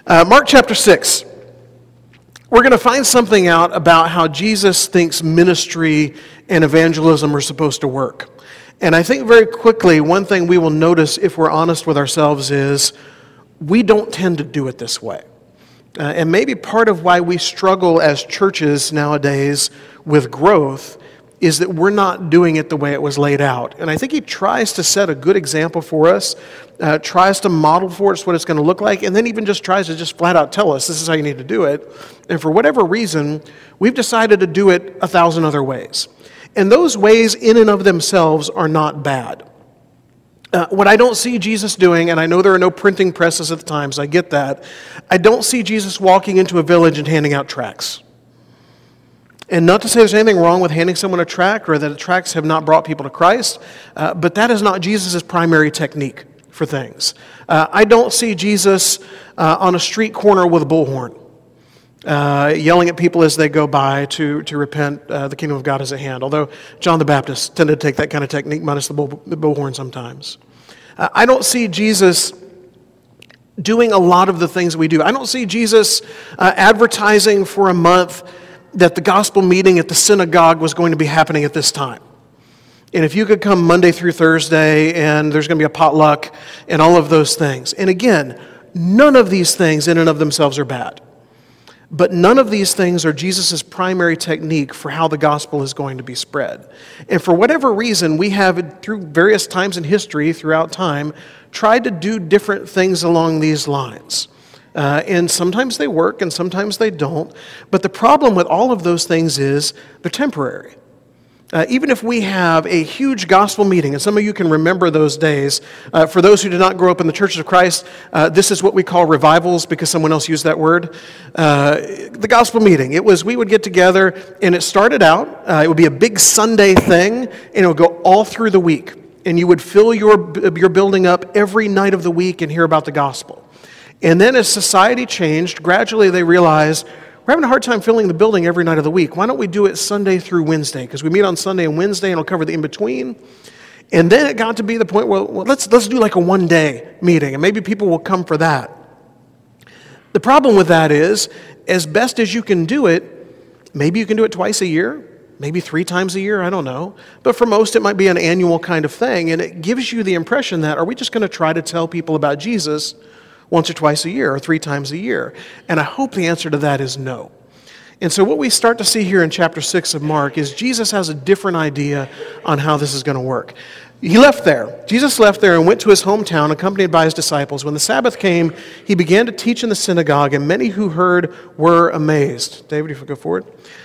Mark chapter 6. We're going to find something out about how Jesus thinks ministry and evangelism are supposed to work. And I think very quickly, one thing we will notice if we're honest with ourselves is we don't tend to do it this way. And maybe part of why we struggle as churches nowadays with growth is that we're not doing it the way it was laid out. And I think he tries to set a good example for us, tries to model for us what it's going to look like, and then even just tries to just flat out tell us this is how you need to do it. And for whatever reason, we've decided to do it 1,000 other ways. And those ways in and of themselves are not bad. What I don't see Jesus doing, and I know there are no printing presses at the time, so I get that, I don't see Jesus walking into a village and handing out tracts. And not to say there's anything wrong with handing someone a tract or that the tracts have not brought people to Christ, but that is not Jesus' primary technique for things. I don't see Jesus on a street corner with a bullhorn, yelling at people as they go by to repent, the kingdom of God is at hand. Although John the Baptist tended to take that kind of technique, minus the bullhorn sometimes. I don't see Jesus doing a lot of the things we do. I don't see Jesus advertising for a month that the gospel meeting at the synagogue was going to be happening at this time. And if you could come Monday through Thursday, and there's going to be a potluck, and all of those things. And again, none of these things in and of themselves are bad. But none of these things are Jesus' primary technique for how the gospel is going to be spread. And for whatever reason, we have, through various times in history, throughout time, tried to do different things along these lines. And sometimes they work and sometimes they don't. But the problem with all of those things is they're temporary. Even if we have a huge gospel meeting, and some of you can remember those days, for those who did not grow up in the churches of Christ, this is what we call revivals because someone else used that word. The gospel meeting, we would get together and it started out, it would be a big Sunday thing and it would go all through the week. And you would fill your building up every night of the week and hear about the gospel. And then as society changed, gradually they realized, we're having a hard time filling the building every night of the week. Why don't we do it Sunday through Wednesday? Because we meet on Sunday and Wednesday and it'll cover the in-between. And then it got to be the point where, well, let's do like a one-day meeting and maybe people will come for that. The problem with that is, as best as you can do it, maybe you can do it twice a year, maybe 3 times a year, I don't know. But for most, it might be an annual kind of thing. And it gives you the impression that, are we just going to try to tell people about Jesus once or twice a year or 3 times a year? And I hope the answer to that is no. And so what we start to see here in chapter 6 of Mark is Jesus has a different idea on how this is going to work. He left there. Jesus left there and went to his hometown accompanied by his disciples. When the Sabbath came, he began to teach in the synagogue, and many who heard were amazed. David, if you go forward.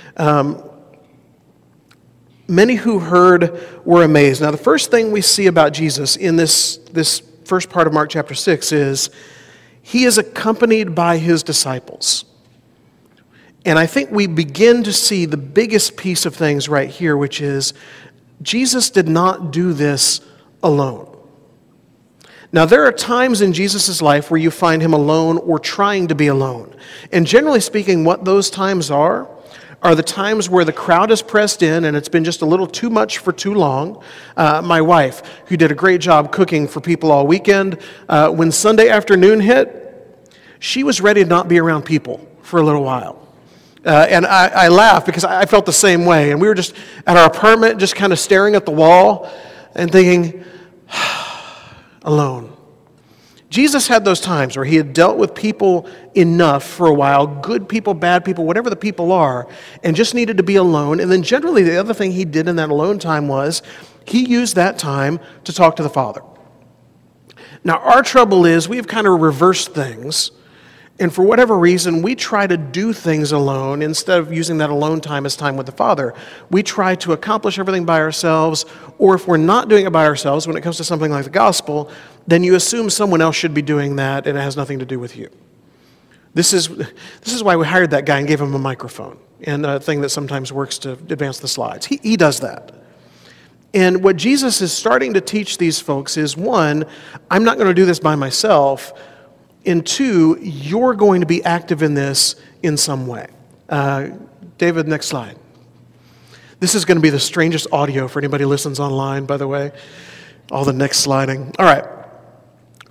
Many who heard were amazed. Now, the first thing we see about Jesus in this first part of Mark chapter 6 is he is accompanied by his disciples. And I think we begin to see the biggest piece of things right here, which is Jesus did not do this alone. Now, there are times in Jesus' life where you find him alone or trying to be alone. And generally speaking, what those times are the times where the crowd is pressed in and it's been just a little too much for too long. My wife, who did a great job cooking for people all weekend, when Sunday afternoon hit, she was ready to not be around people for a little while. And I laugh because I felt the same way. And we were just at our apartment just kind of staring at the wall and thinking, alone. Jesus had those times where he had dealt with people enough for a while, good people, bad people, whatever the people are, and just needed to be alone. And then generally the other thing he did in that alone time was he used that time to talk to the Father. Now our trouble is we've kind of reversed things, and for whatever reason we try to do things alone instead of using that alone time as time with the Father. We try to accomplish everything by ourselves, or if we're not doing it by ourselves when it comes to something like the gospel, then you assume someone else should be doing that and it has nothing to do with you. This is why we hired that guy and gave him a microphone and a thing that sometimes works to advance the slides. He does that. And what Jesus is starting to teach these folks is, 1, I'm not going to do this by myself, and 2, you're going to be active in this in some way. David, next slide. This is going to be the strangest audio for anybody who listens online, by the way. All the next sliding. All right.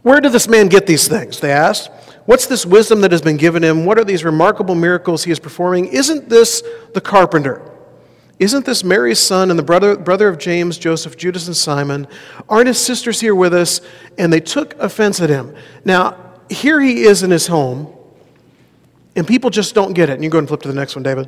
Where did this man get these things? They asked. What's this wisdom that has been given him? What are these remarkable miracles he is performing? Isn't this the carpenter? Isn't this Mary's son and the brother of James, Joseph, Judas, and Simon? Aren't his sisters here with us? And they took offense at him. Now, here he is in his home, and people just don't get it. And you go and flip to the next one, David.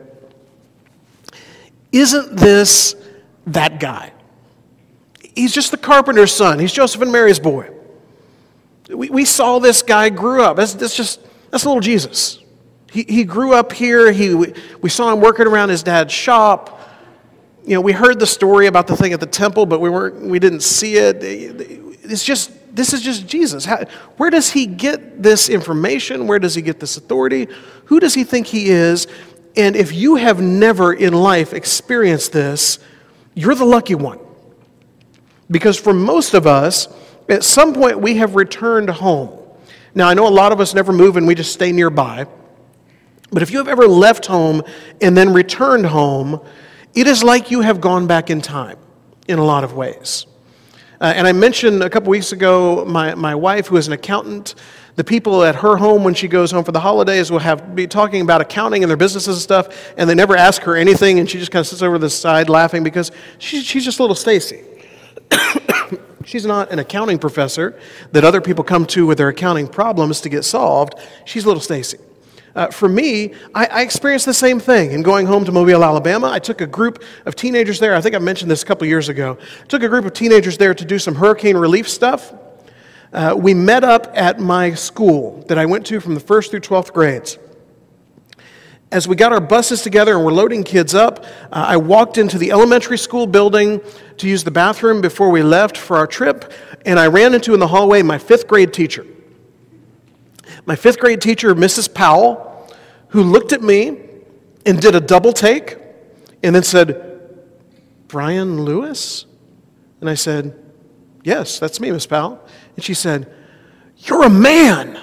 Isn't this that guy? He's just the carpenter's son. He's Joseph and Mary's boy. We saw this guy grew up. That's little Jesus. He grew up here. We saw him working around his dad's shop. You know, we heard the story about the thing at the temple, but we didn't see it. This is just Jesus. Where does he get this information? Where does he get this authority? Who does he think he is? And if you have never in life experienced this, you're the lucky one. Because for most of us, at some point we have returned home. Now, I know a lot of us never move and we just stay nearby. But if you have ever left home and then returned home, it is like you have gone back in time in a lot of ways. And I mentioned a couple weeks ago, my wife, who is an accountant, the people at her home when she goes home for the holidays will be talking about accounting and their businesses and stuff, and they never ask her anything, and she just kind of sits over to the side laughing because she's just little Stacy. She's not an accounting professor that other people come to with their accounting problems to get solved. She's little Stacy. For me, I experienced the same thing. In going home to Mobile, Alabama, I took a group of teenagers there. I think I mentioned this a couple years ago. Took a group of teenagers there to do some hurricane relief stuff. We met up at my school that I went to from the 1st through 12th grades. As we got our buses together and we're loading kids up, I walked into the elementary school building to use the bathroom before we left for our trip, and I ran into in the hallway my 5th grade teacher. My 5th grade teacher, Mrs. Powell, who looked at me and did a double take and then said, "Brian Lewis?" And I said, "Yes, that's me, Miss Powell." And she said, "You're a man."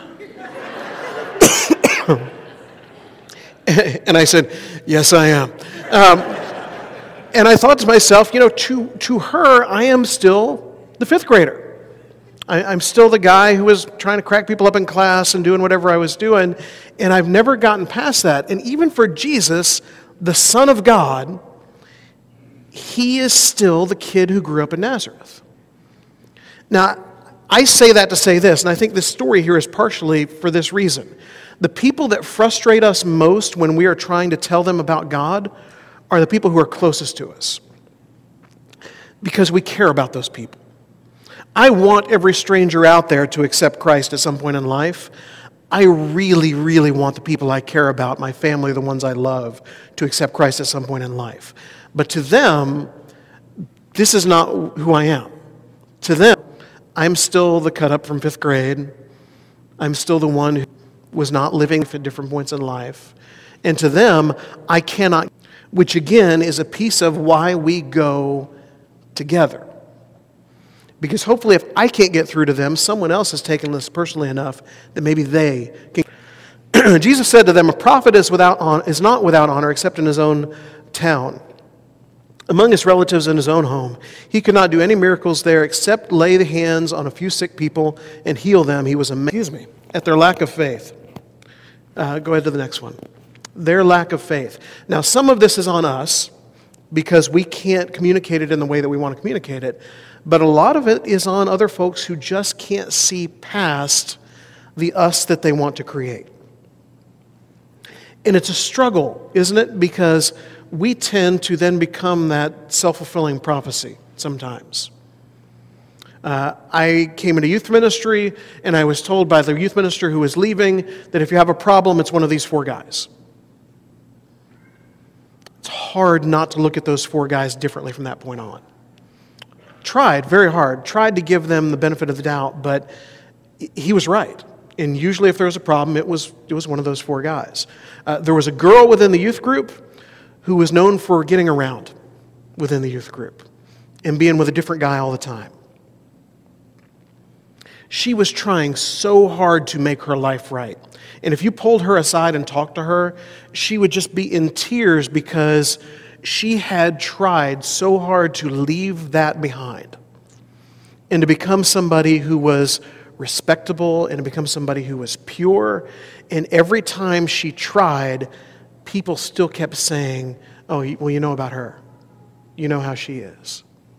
And I said, "Yes, I am." And I thought to myself, to her, I am still the 5th grader. I'm still the guy who was trying to crack people up in class and doing whatever I was doing, and I've never gotten past that. And even for Jesus, the Son of God, he is still the kid who grew up in Nazareth. Now, I say that to say this, and I think this story here is partially for this reason. The people that frustrate us most when we are trying to tell them about God are the people who are closest to us, because we care about those people. I want every stranger out there to accept Christ at some point in life. I really, really want the people I care about, my family, the ones I love, to accept Christ at some point in life. But to them, this is not who I am. To them, I'm still the cut up from 5th grade. I'm still the one who was not living at different points in life. And to them, I cannot, which again is a piece of why we go together. Because hopefully if I can't get through to them, someone else has taken this personally enough that maybe they can. Jesus said to them, "A prophet is not without honor except in his own town, among his relatives in his own home. He could not do any miracles there except lay the hands on a few sick people and heal them. He was amazed at their lack of faith." Go ahead to the next one. Their lack of faith. Now, some of this is on us because we can't communicate it in the way that we want to communicate it. But a lot of it is on other folks who just can't see past the us that they want to create. And it's a struggle, isn't it? Because we tend to then become that self-fulfilling prophecy sometimes. I came into youth ministry, and I was told by the youth minister who was leaving that if you have a problem, it's one of these 4 guys. It's hard not to look at those 4 guys differently from that point on. Tried very hard, tried to give them the benefit of the doubt, but he was right. And usually if there was a problem, it was one of those 4 guys. There was a girl within the youth group who was known for getting around within the youth group and being with a different guy all the time. She was trying so hard to make her life right. And if you pulled her aside and talked to her, she would just be in tears because she had tried so hard to leave that behind and to become somebody who was respectable and to become somebody who was pure. And every time she tried, people still kept saying, oh, well, you know about her. You know how she is.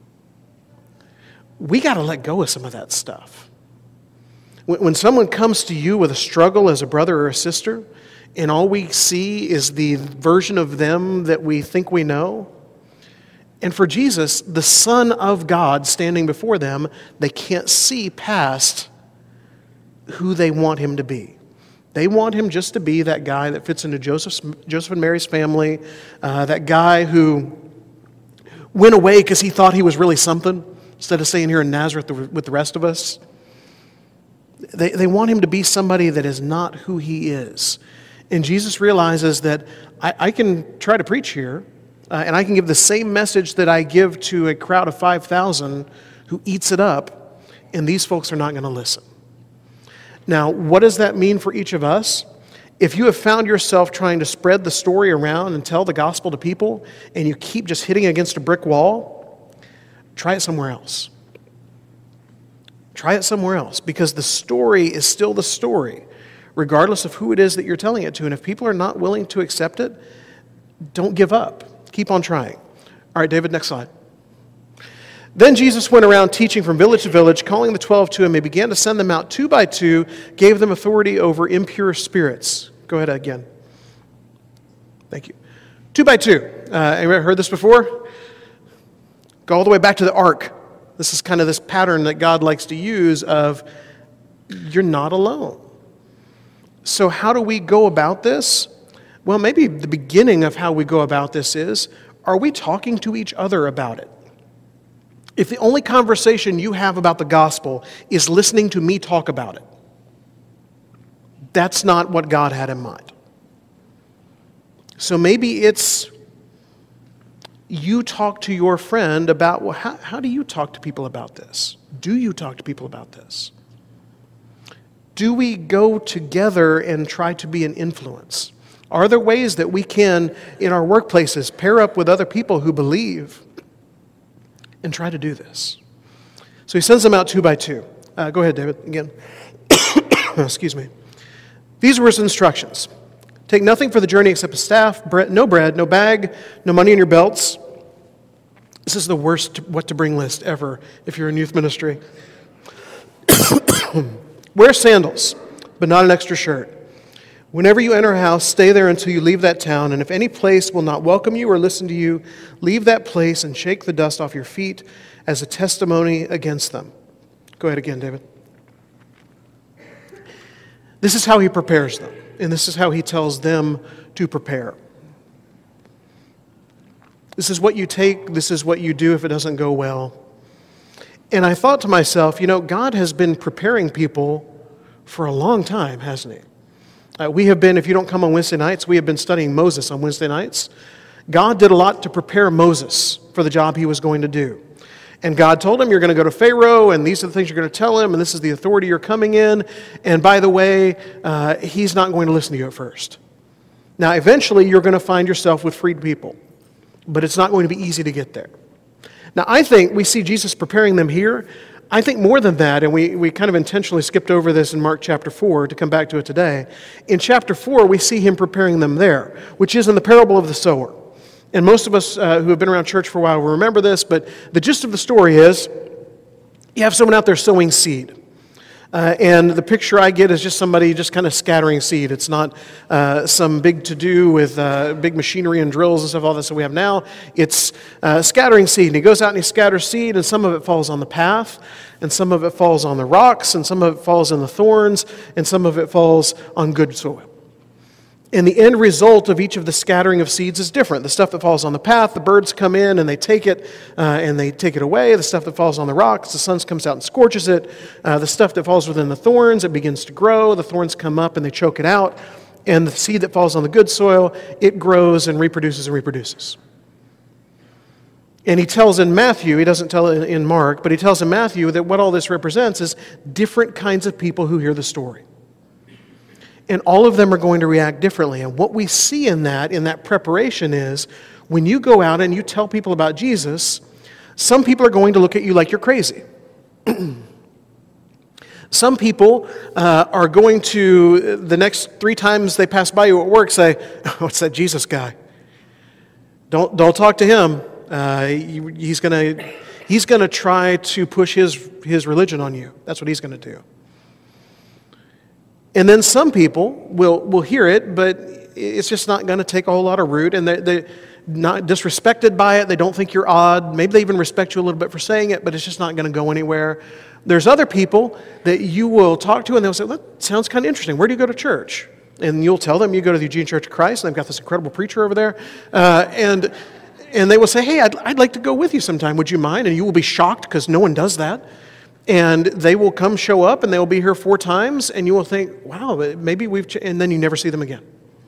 We got to let go of some of that stuff. When someone comes to you with a struggle as a brother or a sister, and all we see is the version of them that we think we know, and for Jesus, the Son of God standing before them, they can't see past who they want him to be. They want him just to be that guy that fits into Joseph and Mary's family, that guy who went away because he thought he was really something, instead of staying here in Nazareth with the rest of us. They want him to be somebody that is not who he is. And Jesus realizes that I can try to preach here, and I can give the same message that I give to a crowd of 5,000 who eats it up, and these folks are not going to listen. Now, what does that mean for each of us? If you have found yourself trying to spread the story around and tell the gospel to people, and you keep just hitting against a brick wall, try it somewhere else. Try it somewhere else, because the story is still the story, regardless of who it is that you're telling it to. And if people are not willing to accept it, don't give up. Keep on trying. All right, David, next slide. Then Jesus went around teaching from village to village, calling the 12 to him. He began to send them out 2 by 2, gave them authority over impure spirits. Go ahead again. Thank you. 2 by 2. Anybody heard this before? Go all the way back to the ark. This is kind of this pattern that God likes to use of, you're not alone. So how do we go about this? Well, maybe the beginning of how we go about this is, are we talking to each other about it? If the only conversation you have about the gospel is listening to me talk about it, that's not what God had in mind. So maybe it's you talk to your friend about, well, how do you talk to people about this? Do you talk to people about this? Do we go together and try to be an influence? Are there ways that we can, in our workplaces, pair up with other people who believe and try to do this? So he sends them out 2 by 2. Go ahead, David, again. Excuse me. These were his instructions. Take nothing for the journey except a staff, no bread, no bag, no money in your belts. This is the worst what to bring list ever if you're in youth ministry. Wear sandals, but not an extra shirt. Whenever you enter a house, stay there until you leave that town, and if any place will not welcome you or listen to you, leave that place and shake the dust off your feet as a testimony against them. Go ahead again, David. This is how he prepares them, and this is how he tells them to prepare. This is what you take, this is what you do if it doesn't go well. And I thought to myself, God has been preparing people for a long time, hasn't he? We have been, if you don't come on Wednesday nights, we have been studying Moses on Wednesday nights. God did a lot to prepare Moses for the job he was going to do. And God told him, you're going to go to Pharaoh, and these are the things you're going to tell him, and this is the authority you're coming in. And by the way, he's not going to listen to you at first. Now, eventually, you're going to find yourself with freed people. But it's not going to be easy to get there. Now, I think we see Jesus preparing them here. I think more than that, and we kind of intentionally skipped over this in Mark chapter 4 to come back to it today. In chapter 4, we see him preparing them there, which is in the parable of the sower. And most of us who have been around church for a while will remember this, but the gist of the story is you have someone out there sowing seed. And the picture I get is just somebody just kind of scattering seed. It's not some big to-do with big machinery and drills and stuff, all this that we have now. It's scattering seed. And he goes out and he scatters seed, and some of it falls on the path, and some of it falls on the rocks, and some of it falls in the thorns, and some of it falls on good soil. And the end result of each of the scattering of seeds is different. The stuff that falls on the path, the birds come in and they take it away. The stuff that falls on the rocks, the sun comes out and scorches it. The stuff that falls within the thorns, it begins to grow. The thorns come up and they choke it out. And the seed that falls on the good soil, it grows and reproduces and reproduces. And he tells in Matthew, he doesn't tell it in Mark, but he tells in Matthew that what all this represents is different kinds of people who hear the story. And all of them are going to react differently. And what we see in that preparation is when you go out and you tell people about Jesus, some people are going to look at you like you're crazy. Some people are going to, the next 3 times they pass by you at work, say, oh, it's that Jesus guy. Don't talk to him. He's gonna try to push his religion on you. That's what he's gonna do. And then some people will hear it, but it's just not gonna take a whole lot of root, and they're not disrespected by it. They don't think you're odd. Maybe they even respect you a little bit for saying it, but it's just not gonna go anywhere. There's other people that you will talk to, and they'll say, well, that sounds kind of interesting. Where do you go to church? And you'll tell them you go to the Eugene Church of Christ, and they've got this incredible preacher over there. And they will say, hey, I'd like to go with you sometime. Would you mind? And you will be shocked because no one does that. And they will come show up, and they will be here 4 times, and you will think, wow, maybe and then you never see them again.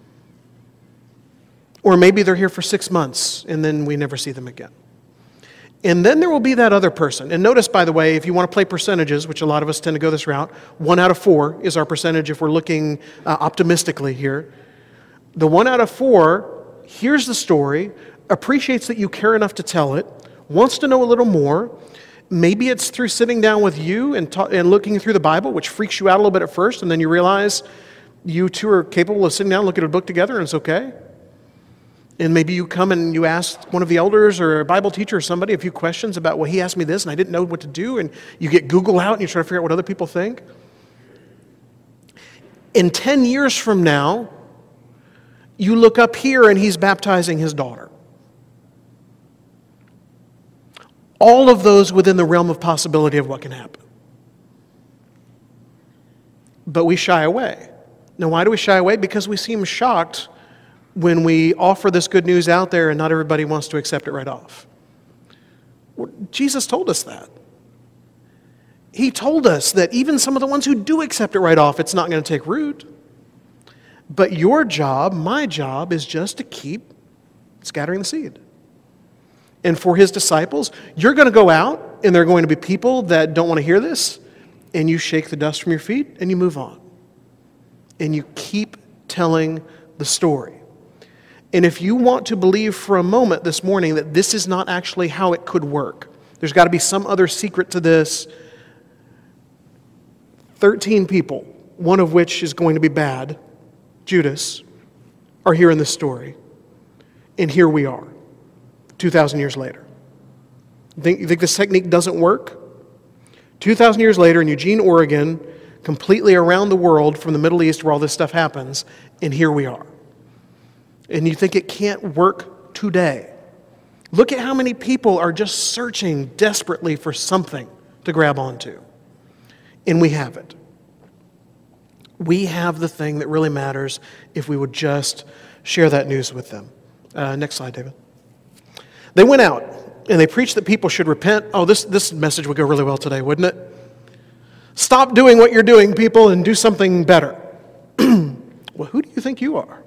Or maybe they're here for 6 months, and then we never see them again. And then there will be that other person. And notice, by the way, if you want to play percentages, which a lot of us tend to go this route, 1 out of 4 is our percentage if we're looking optimistically here. The 1 out of 4 hears the story, appreciates that you care enough to tell it, wants to know a little more. Maybe it's through sitting down with you and looking through the Bible, which freaks you out a little bit at first, and then you realize you two are capable of sitting down and looking at a book together, and it's okay. And maybe you come and you ask one of the elders or a Bible teacher or somebody a few questions about, well, he asked me this and I didn't know what to do, and you get Google out and you try to figure out what other people think. In 10 years from now, you look up here and he's baptizing his daughter. All of those within the realm of possibility of what can happen. But we shy away. Now, why do we shy away? Because we seem shocked when we offer this good news out there and not everybody wants to accept it right off. Well, Jesus told us that. He told us that even some of the ones who do accept it right off, it's not going to take root. But your job, my job, is just to keep scattering the seed. And for his disciples, you're going to go out, and there are going to be people that don't want to hear this, and you shake the dust from your feet, and you move on. And you keep telling the story. And if you want to believe for a moment this morning that this is not actually how it could work, there's got to be some other secret to this. 13 people, one of which is going to be bad, Judas, are here in this story. And here we are, 2,000 years later. You think this technique doesn't work? 2,000 years later in Eugene, Oregon, completely around the world from the Middle East where all this stuff happens, and here we are. And you think it can't work today. Look at how many people are just searching desperately for something to grab onto. And we have it. We have the thing that really matters if we would just share that news with them. Next slide, David. They went out and they preached that people should repent. Oh, this message would go really well today, wouldn't it? Stop doing what you're doing, people, and do something better. Well, who do you think you are?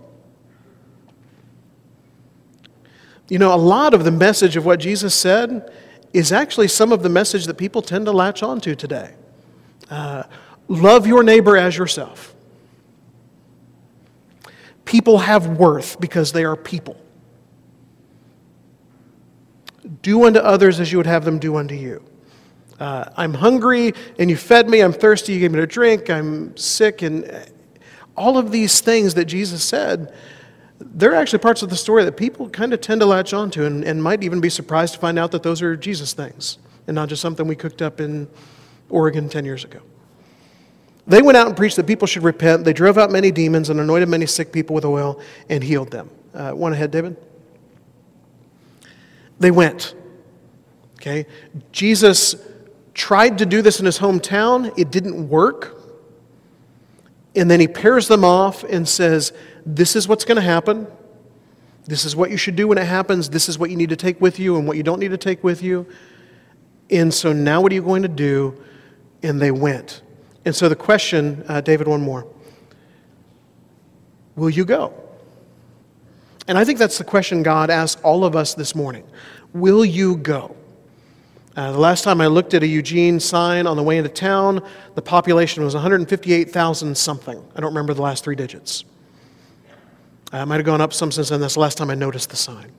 You know, a lot of the message of what Jesus said is actually some of the message that people tend to latch onto today. Love your neighbor as yourself. People have worth because they are people. Do unto others as you would have them do unto you. I'm hungry and you fed me. I'm thirsty, you gave me a drink. I'm sick. And all of these things that Jesus said, they're actually parts of the story that people kind of tend to latch onto and might even be surprised to find out that those are Jesus things and not just something we cooked up in Oregon 10 years ago. They went out and preached that people should repent. They drove out many demons and anointed many sick people with oil and healed them. One ahead, David. They went. Okay? Jesus tried to do this in his hometown. It didn't work. And then he pairs them off and says, this is what's going to happen. This is what you should do when it happens. This is what you need to take with you and what you don't need to take with you. And so now what are you going to do? And they went. And so the question, David, one more. Will you go? And I think that's the question God asked all of us this morning. Will you go? The last time I looked at a Eugene sign on the way into town, the population was 158,000 something. I don't remember the last 3 digits. It might have gone up some since then. That's the last time I noticed the sign.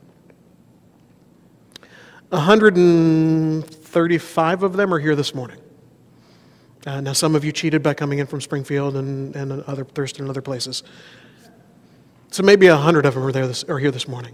135 of them are here this morning. Now, some of you cheated by coming in from Springfield and other Thurston and other places. So maybe 100 of them are here this morning.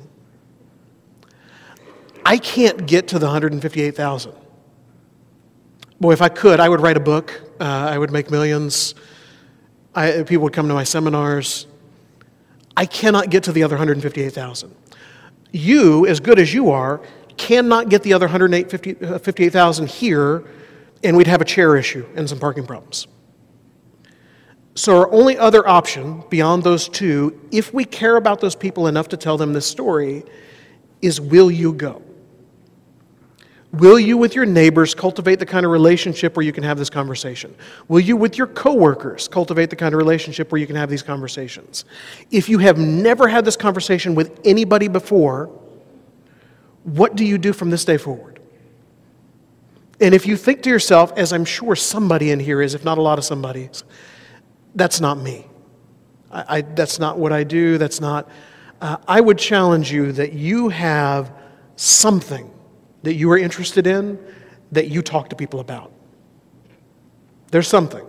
I can't get to the 158,000. Boy, if I could, I would write a book. I would make millions. People would come to my seminars. I cannot get to the other 158,000. You, as good as you are, cannot get the other 158,000 here, and we'd have a chair issue and some parking problems. So our only other option beyond those two, if we care about those people enough to tell them this story, is will you go? Will you, with your neighbors, cultivate the kind of relationship where you can have this conversation? Will you, with your coworkers, cultivate the kind of relationship where you can have these conversations? If you have never had this conversation with anybody before, what do you do from this day forward? And if you think to yourself, as I'm sure somebody in here is, if not a lot of somebodies, that's not me. That's not what I do. That's not. I would challenge you that you have something that you are interested in that you talk to people about. There's something.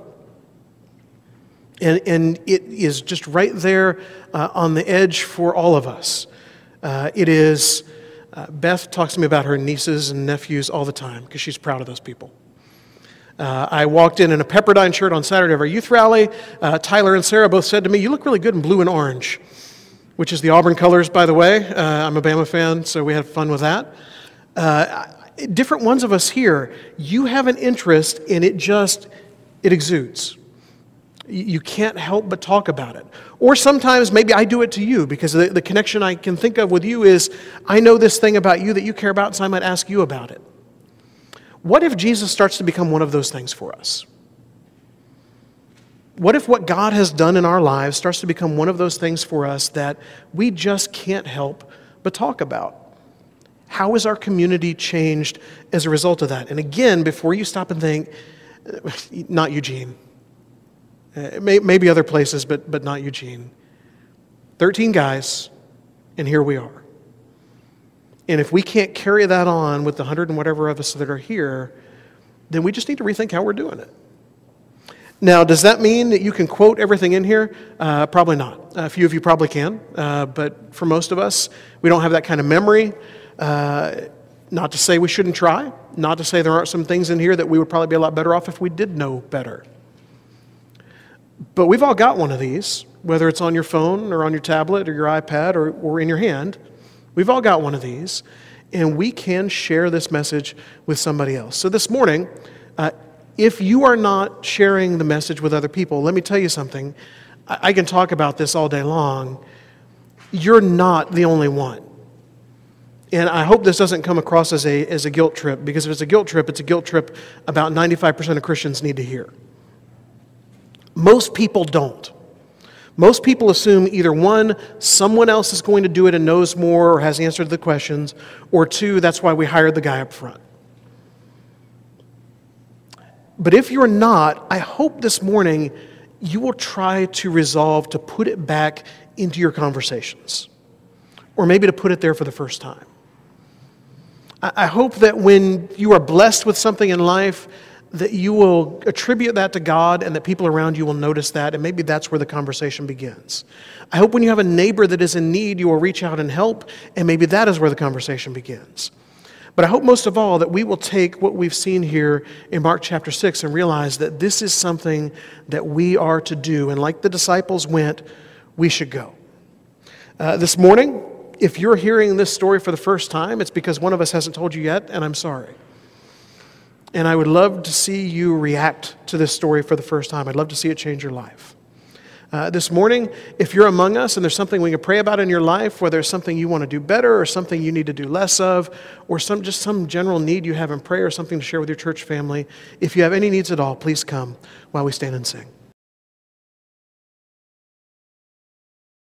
And it is just right there on the edge for all of us. It is, Beth talks to me about her nieces and nephews all the time because she's proud of those people. I walked in a Pepperdine shirt on Saturday of our youth rally. Tyler and Sarah both said to me, "You look really good in blue and orange," which is the Auburn colors, by the way. I'm a Bama fan, so we had fun with that. Different ones of us here, you have an interest and it exudes. You can't help but talk about it. Or sometimes maybe I do it to you because the connection I can think of with you is I know this thing about you that you care about, so I might ask you about it. What if Jesus starts to become one of those things for us? What if what God has done in our lives starts to become one of those things for us that we just can't help but talk about? How is our community changed as a result of that? And again, before you stop and think, not Eugene. Maybe other places, but not Eugene. 13 guys, and here we are. And if we can't carry that on with the 100 and whatever of us that are here, then we just need to rethink how we're doing it. Now, does that mean that you can quote everything in here? Probably not. A few of you probably can, but for most of us, we don't have that kind of memory. Not to say we shouldn't try, not to say there aren't some things in here that we would probably be a lot better off if we did know better. But we've all got one of these, whether it's on your phone or on your tablet or your iPad or in your hand. We've all got one of these, and we can share this message with somebody else. So this morning, if you are not sharing the message with other people, let me tell you something. I can talk about this all day long. You're not the only one. And I hope this doesn't come across as a guilt trip, because if it's a guilt trip, it's a guilt trip about 95% of Christians need to hear. Most people don't. Most people assume either one, someone else is going to do it and knows more or has the answer to the questions, or two, that's why we hired the guy up front. But if you're not, I hope this morning you will try to resolve to put it back into your conversations, or maybe to put it there for the first time. I hope that when you are blessed with something in life, that you will attribute that to God and that people around you will notice that, and maybe that's where the conversation begins. I hope when you have a neighbor that is in need, you will reach out and help, and maybe that is where the conversation begins. But I hope most of all that we will take what we've seen here in Mark chapter 6 and realize that this is something that we are to do, and like the disciples went, we should go. This morning, if you're hearing this story for the first time, it's because one of us hasn't told you yet, and I'm sorry. And I would love to see you react to this story for the first time. I'd love to see it change your life. This morning, if you're among us and there's something we can pray about in your life, whether it's something you want to do better or something you need to do less of, or just some general need you have in prayer or something to share with your church family, if you have any needs at all, please come while we stand and sing.